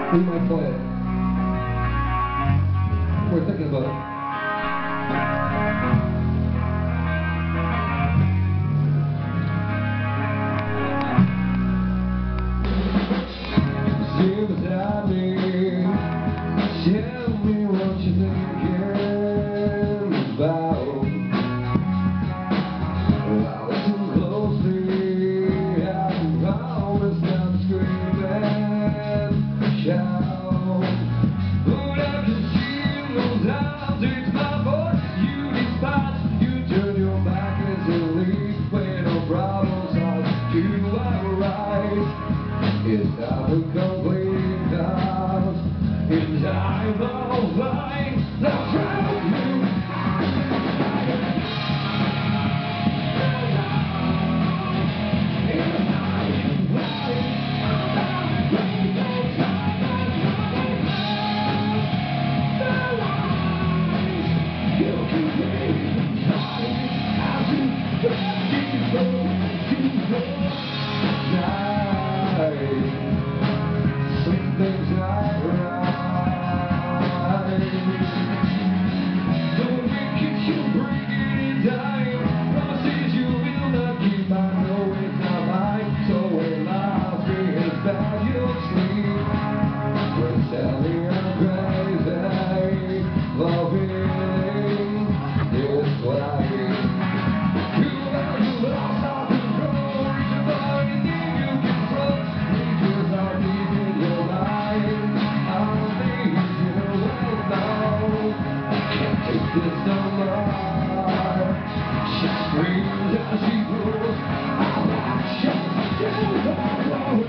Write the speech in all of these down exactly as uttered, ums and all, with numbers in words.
We might play it. We're thinking about it. Sit beside me, tell me what you're thinking about. I'll listen closely, I can promise not to scream and shout. But I can see in those eyes, it's my voice you despise. You turn your back as you leave when no problem solves. You are right. It's time to complete out. In time of life, now drown you. This no more. She screams as she goes. I'm not sure to the road.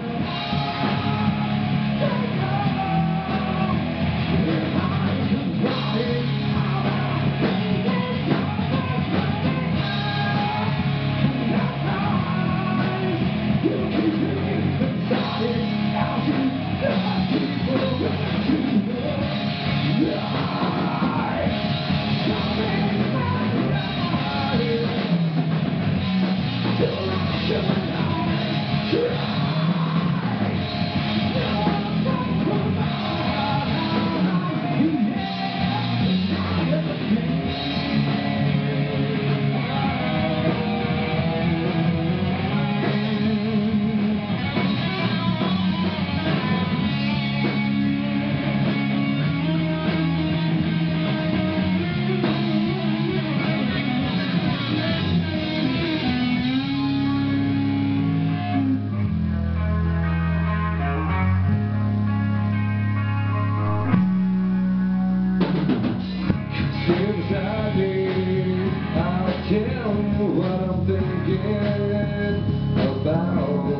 Inside me, I'll tell you what I'm thinking about.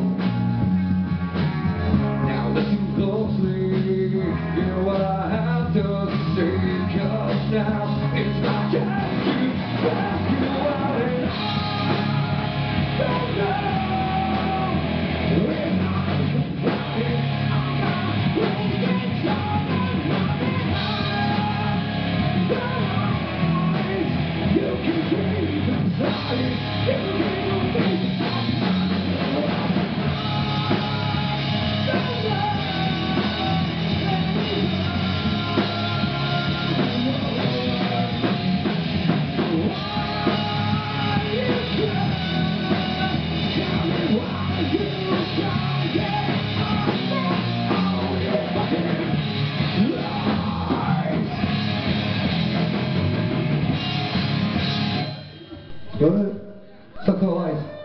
Now listen closely, hear what I have to say, 'cause now it's my chance to ask you out and I don't know when I'm complaining, I'm not losing time and running out. You can breathe inside, you can breathe Go ahead. Suck the life.